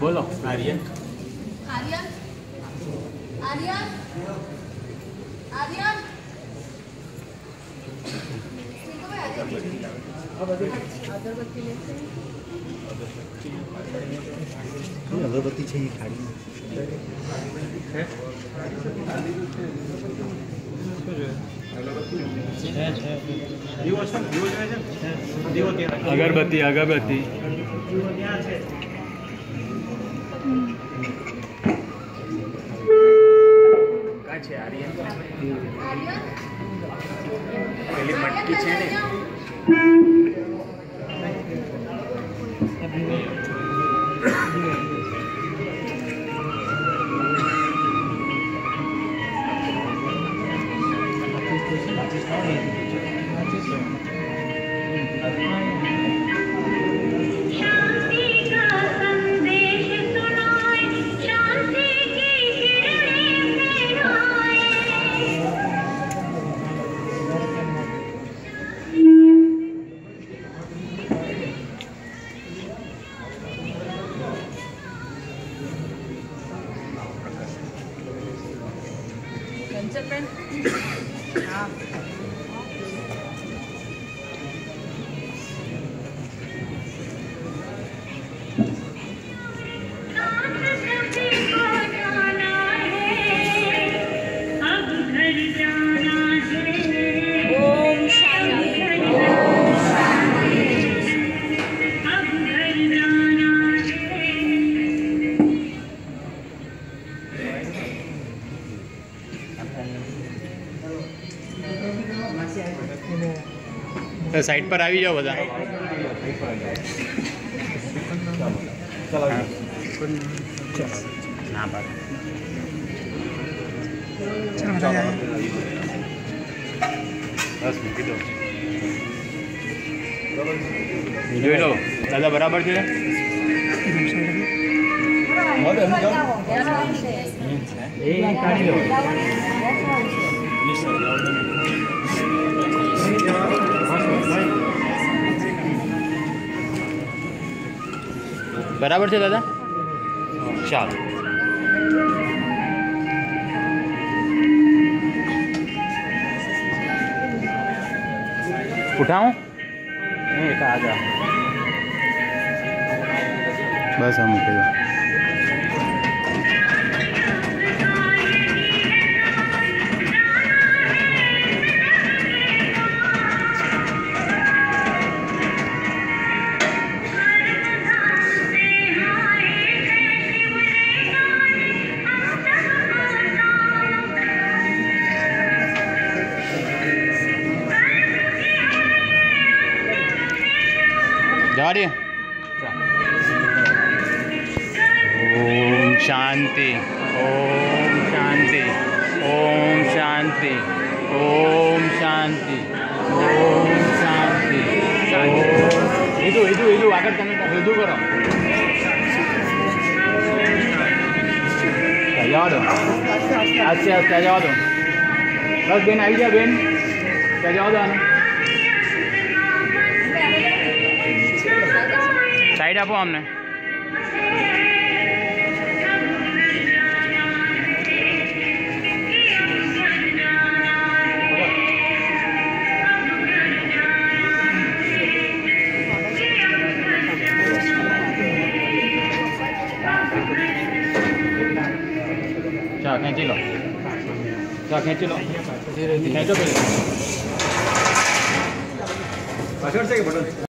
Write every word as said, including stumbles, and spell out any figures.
बोलो आर्यन आर्यन आर्यन आर्यन अगरबत्ती लेते हैं। अगरबत्ती चाहिए खाड़ी में अगरबत्ती अगरबत्ती का છે આર્યન પેલી મટકી છે ને हाँ तो साइड पर આવી જાઓ બધા चलो ના પાડ બસ મૂકી દો જોઈ લો દાદા બરાબર છે એ કાઢી લો बराबर છે दादा ચાલો उठाऊं नहीं एक आजा बस हम उठे जा रही है ओम शांति ओम शांति ओम शांति ओम शांति ओम शांति इधु इधु इधु आगे करने का इधु करो जाओ दो आस्ते आस्ते जाओ दो बस बेन आई जा बेन जाओ दो साइड आपो हमने चलो खींची लो चलो खींची लो खींचो पहले